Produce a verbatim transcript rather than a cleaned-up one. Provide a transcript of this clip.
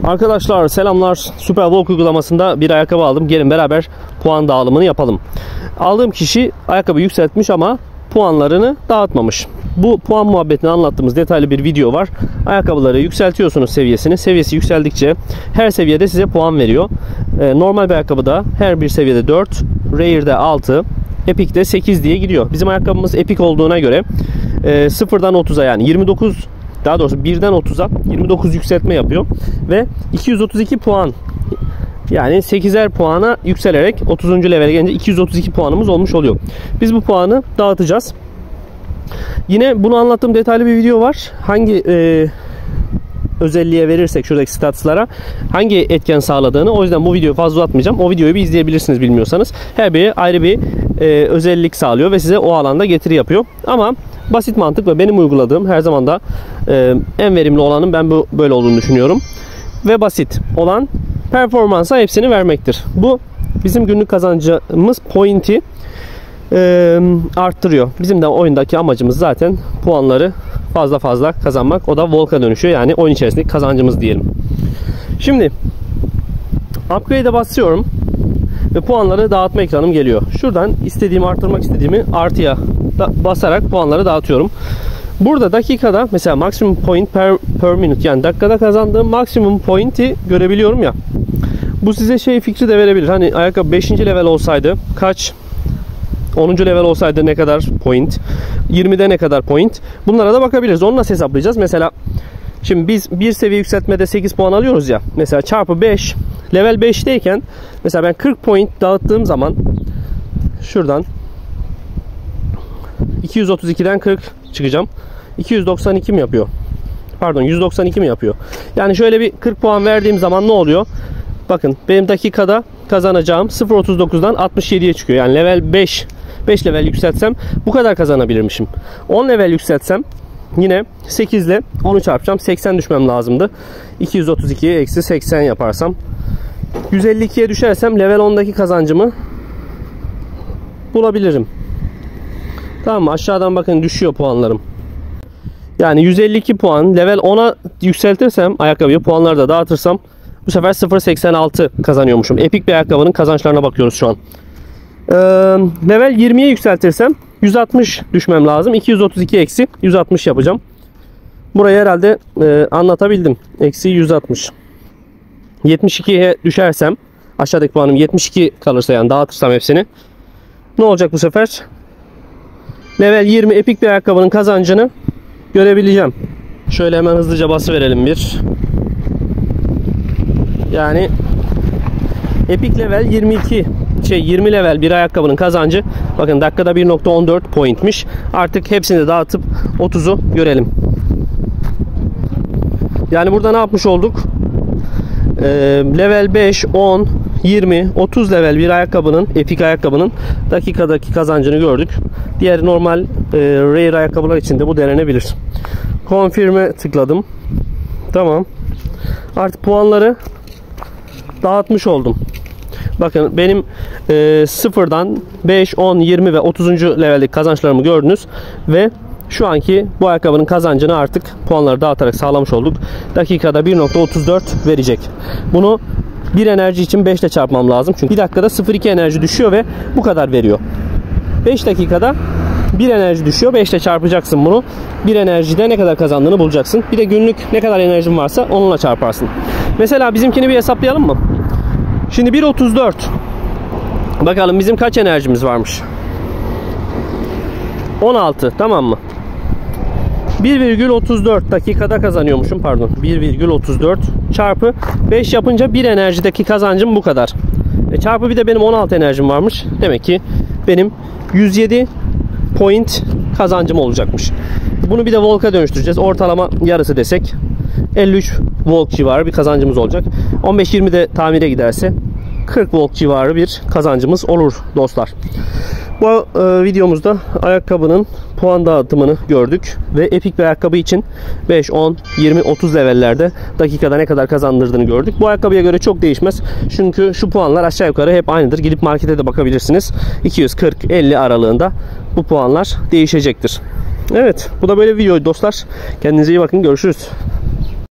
Arkadaşlar selamlar. Superwalk uygulamasında bir ayakkabı aldım. Gelin beraber puan dağılımını yapalım. Aldığım kişi ayakkabı yükseltmiş ama puanlarını dağıtmamış. Bu puan muhabbetini anlattığımız detaylı bir video var. Ayakkabıları yükseltiyorsunuz seviyesini. Seviyesi yükseldikçe her seviyede size puan veriyor. Ee, normal bir ayakkabıda her bir seviyede dört, Rare'de altı, Epic'te sekiz diye gidiyor. Bizim ayakkabımız Epic olduğuna göre e, sıfırdan otuza yani yirmi dokuz, daha doğrusu birden otuza yirmi dokuz yükseltme yapıyor ve iki yüz otuz iki puan, yani sekizer puana yükselerek otuzuncu levele gelince iki yüz otuz iki puanımız olmuş oluyor. Biz bu puanı dağıtacağız. Yine bunu anlattığım detaylı bir video var. Hangi e, özelliğe verirsek şuradaki statslara hangi etken sağladığını, o yüzden bu videoyu fazla atmayacağım. O videoyu bir izleyebilirsiniz bilmiyorsanız. Her biri ayrı bir e, özellik sağlıyor ve size o alanda getiri yapıyor. Ama basit mantık ve benim uyguladığım her zaman da e, en verimli olanın ben bu böyle olduğunu düşünüyorum. Ve basit olan performansa hepsini vermektir. Bu bizim günlük kazancımız pointi e, arttırıyor. Bizim de oyundaki amacımız zaten puanları fazla fazla kazanmak. O da Volk'a dönüşüyor. Yani oyun içerisindeki kazancımız diyelim. Şimdi upgrade'e basıyorum ve puanları dağıtma ekranım geliyor. Şuradan istediğimi arttırmak istediğimi artıya basarak puanları dağıtıyorum. Burada dakikada mesela maximum point per, per minute, yani dakikada kazandığım maksimum point'i görebiliyorum ya. Bu size şey fikri de verebilir. Hani ayakkabı beşinci level olsaydı kaç, onuncu level olsaydı ne kadar point, yirmide ne kadar point, bunlara da bakabiliriz. Onu nasıl hesaplayacağız? Mesela şimdi biz bir seviye yükseltmede sekiz puan alıyoruz ya. Mesela çarpı beş, level beşteyken mesela ben kırk point dağıttığım zaman şuradan iki yüz otuz ikiden kırk çıkacağım. iki yüz doksan iki mi yapıyor? Pardon, yüz doksan iki mi yapıyor? Yani şöyle bir kırk puan verdiğim zaman ne oluyor? Bakın benim dakikada kazanacağım sıfır virgül otuz dokuzdan altmış yediye çıkıyor. Yani level beş, beş level yükseltsem bu kadar kazanabilirmişim. on level yükseltsem yine sekiz ile onu çarpacağım. seksen düşmem lazımdı. iki yüz otuz ikiye eksi seksen yaparsam yüz elli ikiye düşersem level ondaki kazancımı bulabilirim. Tamam mı? Aşağıdan bakın düşüyor puanlarım. Yani yüz elli iki puan level ona yükseltirsem ayakkabıyı, puanları da dağıtırsam bu sefer sıfır virgül seksen altı kazanıyormuşum. Epic bir ayakkabının kazançlarına bakıyoruz şu an. Ee, level yirmiye yükseltirsem yüz altmış düşmem lazım. iki yüz otuz iki eksi yüz altmış yapacağım. Burayı herhalde e, anlatabildim. Eksi yüz altmış. yetmiş ikiye düşersem, aşağıdaki puanım yetmiş iki kalırsa, yani dağıtırsam hepsini, ne olacak bu sefer? Level yirmi Epic bir ayakkabının kazancını görebileceğim. Şöyle hemen hızlıca bası verelim bir. Yani Epic level yirmi iki, şey yirmi level bir ayakkabının kazancı bakın dakikada bir nokta on dört pointmiş. Artık hepsini dağıtıp otuzu görelim. Yani burada ne yapmış olduk? Ee, level beş, on, yirmi, otuz level bir ayakkabının, Epic ayakkabının dakikadaki kazancını gördük. Diğer normal e, Rare ayakkabılar için de bu denenebilir. Confirm'e tıkladım. Tamam. Artık puanları dağıtmış oldum. Bakın benim e, sıfırdan beş, on, yirmi ve otuzuncu leveldeki kazançlarımı gördünüz ve şu anki bu ayakkabının kazancını artık puanları dağıtarak sağlamış olduk. Dakikada bir nokta otuz dört verecek. Bunu bir enerji için beş ile çarpmam lazım. Çünkü bir dakikada sıfır virgül iki enerji düşüyor ve bu kadar veriyor. beş dakikada bir enerji düşüyor. beş ile çarpacaksın bunu. bir enerjide ne kadar kazandığını bulacaksın. Bir de günlük ne kadar enerjin varsa onunla çarparsın. Mesela bizimkini bir hesaplayalım mı? Şimdi bir virgül otuz dört. Bakalım bizim kaç enerjimiz varmış? on altı, tamam mı? bir virgül otuz dört dakikada kazanıyormuşum, pardon. bir virgül otuz dört çarpı beş yapınca bir enerjideki kazancım bu kadar. E çarpı bir de benim on altı enerjim varmış. Demek ki benim yüz yedi point kazancım olacakmış. Bunu bir de Volk'a dönüştüreceğiz. Ortalama yarısı desek elli üç Volk civarı bir kazancımız olacak. on beş yirmi de tamire giderse kırk Volk civarı bir kazancımız olur dostlar. Bu e, videomuzda ayakkabının puan dağıtımını gördük ve Epic bir ayakkabı için beş, on, yirmi, otuz levellerde dakikada ne kadar kazandırdığını gördük. Bu ayakkabıya göre çok değişmez. Çünkü şu puanlar aşağı yukarı hep aynıdır. Gidip markete de bakabilirsiniz. iki yüz kırk elli aralığında bu puanlar değişecektir. Evet, bu da böyle bir video dostlar. Kendinize iyi bakın. Görüşürüz.